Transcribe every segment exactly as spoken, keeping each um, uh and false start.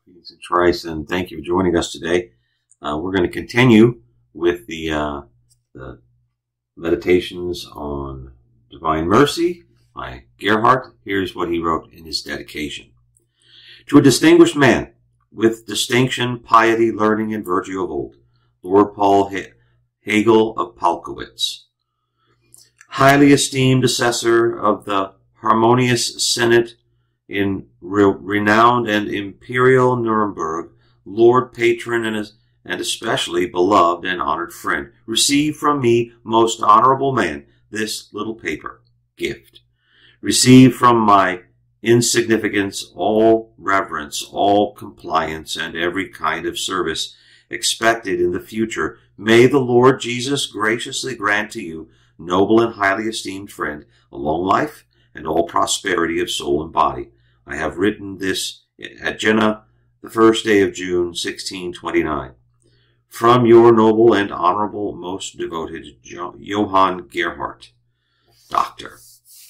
Greetings in Christ, and thank you for joining us today. Uh, we're going to continue with the, uh, the meditations on Divine Mercy by Gerhardt. Here's what he wrote in his dedication. To a distinguished man, with distinction, piety, learning, and virtue of old, Lord Paul Hegel of Palkowitz, highly esteemed assessor of the harmonious Senate in re renowned and imperial Nuremberg, Lord Patron and, and especially beloved and honored friend, receive from me, most honorable man, this little paper, gift. Receive from my insignificance all reverence, all compliance, and every kind of service expected in the future. May the Lord Jesus graciously grant to you, noble and highly esteemed friend, a long life and all prosperity of soul and body. I have written this at Jena, the first day of June, sixteen twenty-nine. From your noble and honorable, most devoted Johann Gerhardt, Doctor.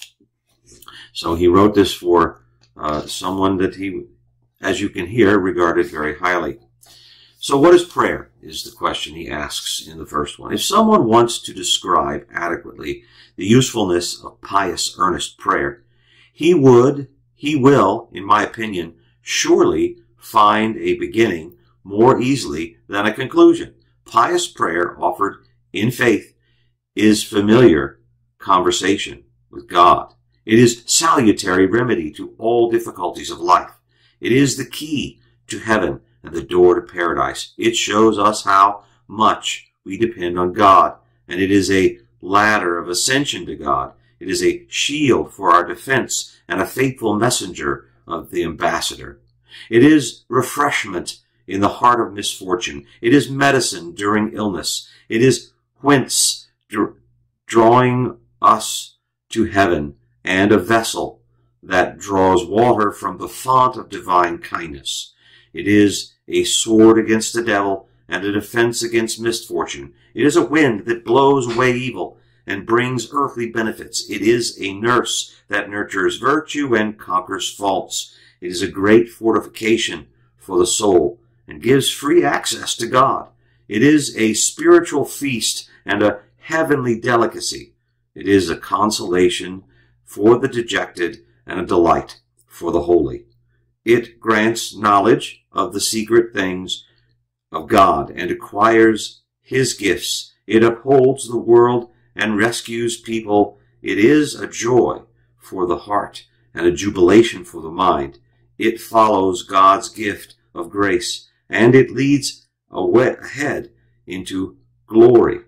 So he wrote this for uh, someone that he, as you can hear, regarded very highly. So what is prayer, is the question he asks in the first one. If someone wants to describe adequately the usefulness of pious, earnest prayer, he would, he will, in my opinion, surely find a beginning more easily than a conclusion. Pious prayer offered in faith is familiar conversation with God. It is salutary remedy to all difficulties of life. It is the key to heaven and the door to paradise. It shows us how much we depend on God, and it is a ladder of ascension to God. It is a shield for our defense and a faithful messenger of the ambassador. It is refreshment in the heart of misfortune. It is medicine during illness. It is whence drawing us to heaven, and a vessel that draws water from the font of divine kindness. It is a sword against the devil and a defense against misfortune. It is a wind that blows away evil and brings earthly benefits. It is a nurse that nurtures virtue and conquers faults. It is a great fortification for the soul and gives free access to God. It is a spiritual feast and a heavenly delicacy. It is a consolation for the dejected and a delight for the holy. It grants knowledge of the secret things of God and acquires his gifts. It upholds the world and rescues people. It is a joy for the heart and a jubilation for the mind. It follows God's gift of grace, and it leads ahead into glory.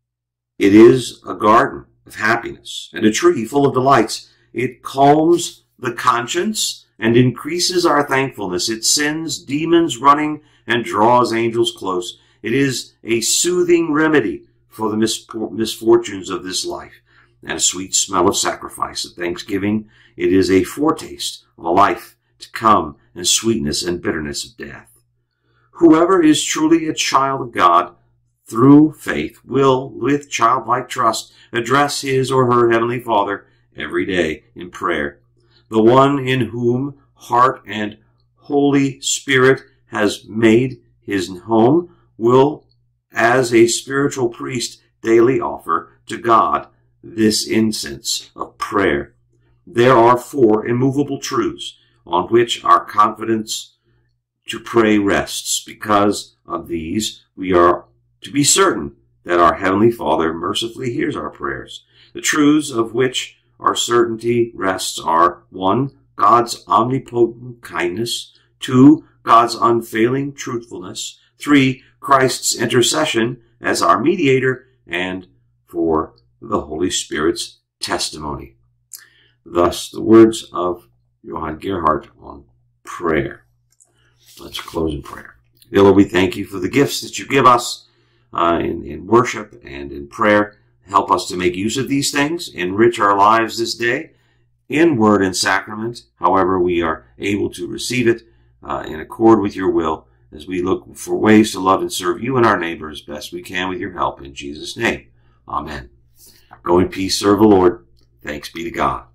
It is a garden of happiness and a tree full of delights. It calms the conscience and increases our thankfulness. It sends demons running and draws angels close. It is a soothing remedy for the misfortunes of this life, and a sweet smell of sacrifice and thanksgiving. It is a foretaste of a life to come, and sweetness and bitterness of death. Whoever is truly a child of God through faith will, with childlike trust, address his or her Heavenly Father every day in prayer. The one in whom heart and Holy Spirit has made his home will, as a spiritual priest, daily offer to God this incense of prayer. There are four immovable truths on which our confidence to pray rests. Because of these, we are to be certain that our Heavenly Father mercifully hears our prayers. The truths of which our certainty rests are: one, God's omnipotent kindness; two, God's unfailing truthfulness; three, Christ's intercession as our mediator; and four, the Holy Spirit's testimony. Thus, the words of Johann Gerhardt on prayer. Let's close in prayer. Dear Lord, we thank you for the gifts that you give us uh, in, in worship and in prayer. Help us to make use of these things, enrich our lives this day in word and sacrament, however we are able to receive it uh, in accord with your will, as we look for ways to love and serve you and our neighbors best we can with your help. In Jesus' name, amen. Go in peace, serve the Lord. Thanks be to God.